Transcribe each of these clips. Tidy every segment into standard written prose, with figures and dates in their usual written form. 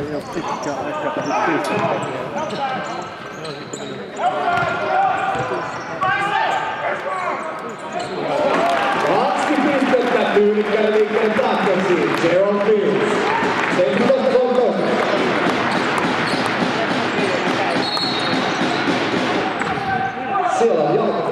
ei ole pitkä aika pistettä. Kaksi pistettä Tyylikkään liikkeen taakseksi. Jerome Fields. 17-13. Siellä on jalka.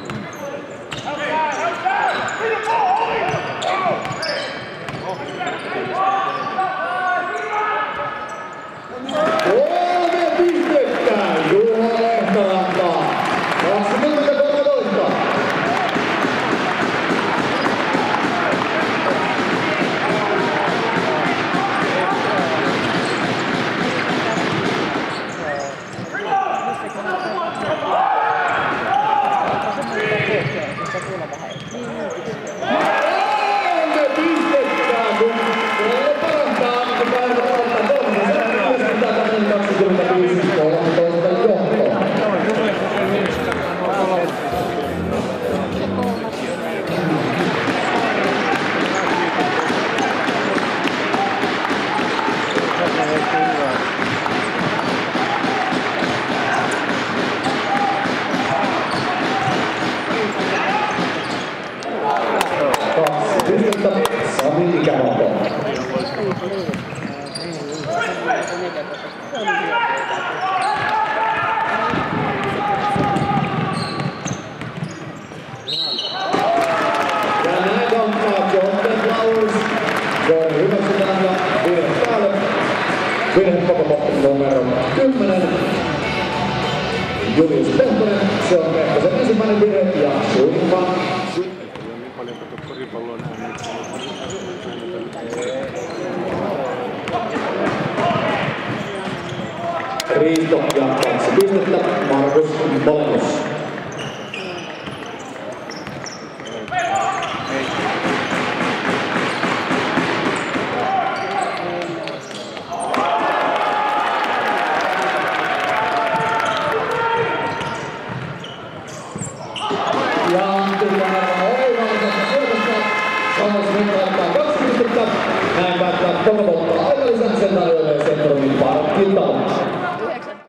Sami Ikävato. Ja näin kampaa Jonten Flowers. Joen hyväksytään ja virhe päälle. Virhe koko numero 10. Julius Peltonen. Se on Pehtosen ensimmäinen virhe ja Suinkaan. Risto ja 2 pistettä Markus Bolenius. Ja oivallisesta syötöstä Samas Mikko ottaa 2 pistettä. Näin päättää koko voittaa aikalisän sen tarjoilee Centrumin Parkkilta.